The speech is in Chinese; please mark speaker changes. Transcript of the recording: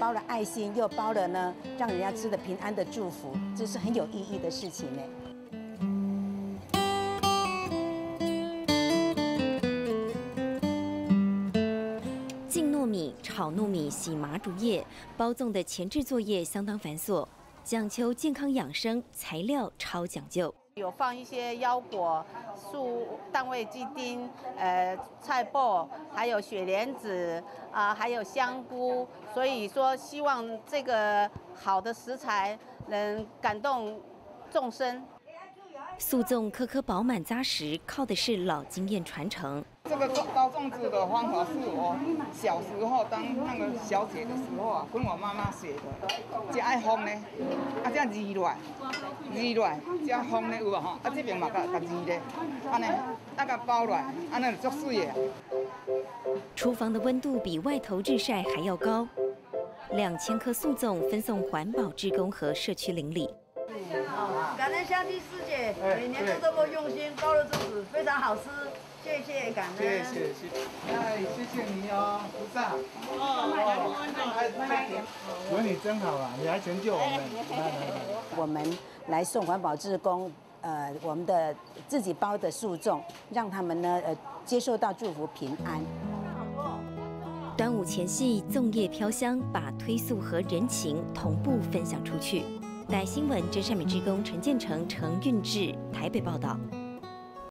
Speaker 1: 包了爱心，又包了呢让人家吃的平安的祝福，这是很有意义的事情呢。
Speaker 2: 浸糯米、炒糯米、洗麻竹叶，包粽的前置作业相当繁琐，讲求健康养生，材料超讲究。
Speaker 3: 有放一些腰果、蛋味鸡丁、菜脯，还有雪莲子还有香菇，所以说希望这个好的食材能感动众生。
Speaker 2: 素粽颗颗饱满扎实，靠的是老经验传承。
Speaker 4: 这个包粽子的方法是我小时候当那个小姐的时候啊，跟我妈妈学的。这爱烘呢，这移落，这烘呢有啊吼，这边嘛甲移咧，安尼那个包落，安尼就足水的。
Speaker 2: 厨房的温度比外头日晒还要高，2000颗素粽分送环保志工和社区邻里。
Speaker 5: 感恩香积师姐每年都这么用心包的粽子，非常好吃，谢谢感恩。
Speaker 6: 谢谢。哎，谢谢你哦，菩萨。有你真好啊，你还成就我们。来。
Speaker 1: 我们来送环保志工，我们的自己包的素粽，让他们呢接受到祝福平安。
Speaker 2: 端午前夕，粽叶飘香，把推素和人情同步分享出去。台新闻真善美志工陈建成、陈运志台北报道。